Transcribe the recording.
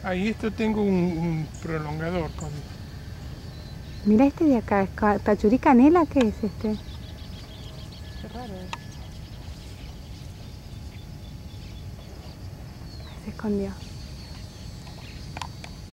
Ahí esto tengo un prolongador con... Mira este de acá, ¿es pachurí canela? ¿Qué es este? Qué raro. Se escondió.